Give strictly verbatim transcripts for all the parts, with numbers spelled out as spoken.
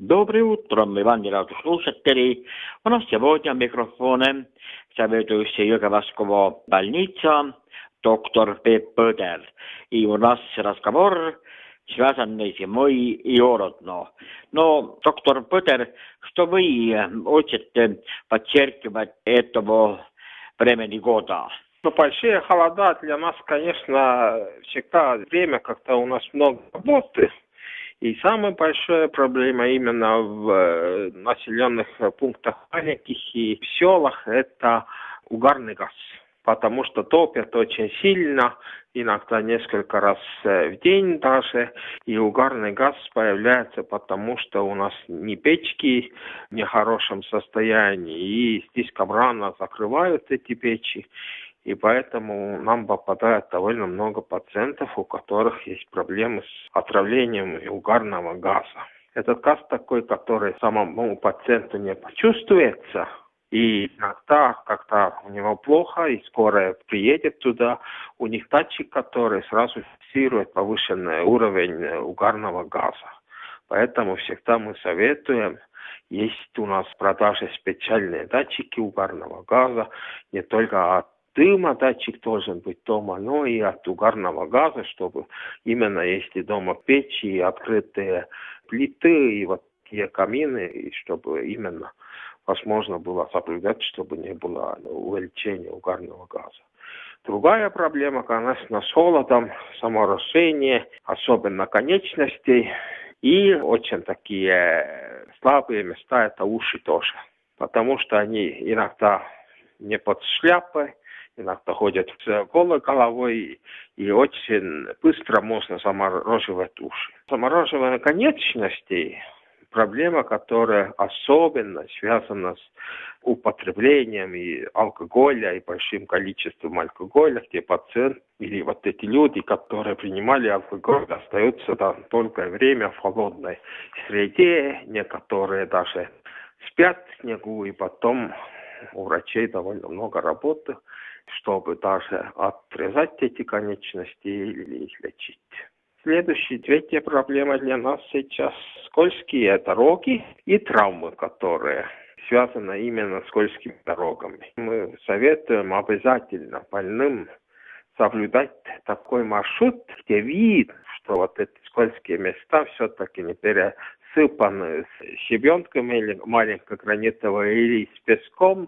Доброе утро, Иван радиослушатели. У нас сегодня в микрофоне заведующий Юго-Востоковая больница, доктор П. Петер. И у нас разговор, связанный с зимой и холодно. Но, доктор Петер, что вы хотите подчеркивать этого времени года? Ну, большие холода для нас, конечно, всегда время, когда у нас много работы. И самая большая проблема именно в населенных пунктах маленьких и в селах – это угарный газ. Потому что топят очень сильно, иногда несколько раз в день даже, и угарный газ появляется, потому что у нас не печки в нехорошем состоянии, и слишком рано закрывают эти печи. И поэтому нам попадает довольно много пациентов, у которых есть проблемы с отравлением угарного газа. Этот газ такой, который самому пациенту не почувствуется. И иногда, когда у него плохо, и скорая приедет туда, у них датчик, который сразу фиксирует повышенный уровень угарного газа. Поэтому всегда мы советуем, есть у нас в продаже специальные датчики угарного газа, не только от дыма датчик должен быть дома, но и от угарного газа, чтобы именно если дома печи и открытые плиты, и вот такие камины, и чтобы именно возможно было соблюдать, чтобы не было увеличения угарного газа. Другая проблема, конечно, с холодом, саморазрушение, особенно конечностей, и очень такие слабые места, это уши тоже, потому что они иногда не под шляпой, иногда ходят с голой головой, и очень быстро можно замораживать уши. Замораживание конечностей – проблема, которая особенно связана с употреблением и алкоголя, и большим количеством алкоголя, где пациент или вот эти люди, которые принимали алкоголь, остаются там долгое время в холодной среде, некоторые даже спят в снегу, и потом у врачей довольно много работы, чтобы даже отрезать эти конечности или их лечить. Следующая, третья проблема для нас сейчас – скользкие дороги и травмы, которые связаны именно с скользкими дорогами. Мы советуем обязательно больным соблюдать такой маршрут, где видно, что вот эти скользкие места все-таки не пересыпаны с щебенками или маленькой гранитовой или с песком.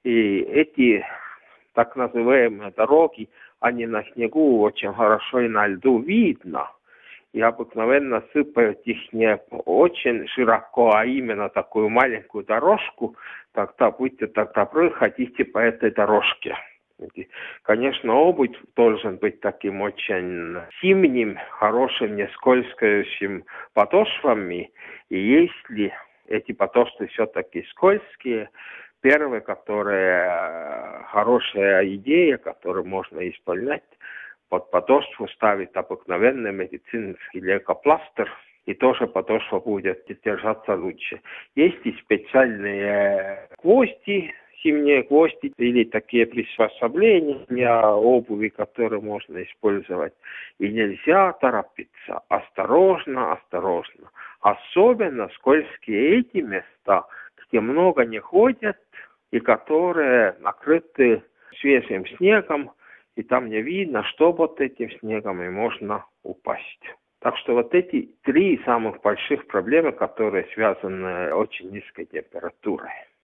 И эти так называемые дороги, они на снегу очень хорошо и на льду видно. И обыкновенно сыпают их не очень широко, а именно такую маленькую дорожку. Тогда будьте так добры, ходите по этой дорожке. Конечно, обувь должен быть таким очень зимним, хорошим, не скользкающим подошвами. И если эти подошвы все-таки скользкие, первое, которая хорошая идея, которую можно исполнять, под подошву ставить обыкновенный медицинский лейкопластырь, и тоже подошва будет держаться лучше. Есть и специальные гвозди, зимние гвозди, или такие приспособления для обуви, которые можно использовать. И нельзя торопиться. Осторожно, осторожно. Особенно скользкие эти места, где много не ходят, и которые накрыты свежим снегом, и там не видно, что под этим снегом, и можно упасть. Так что вот эти три самых больших проблемы, которые связаны с очень низкой температурой.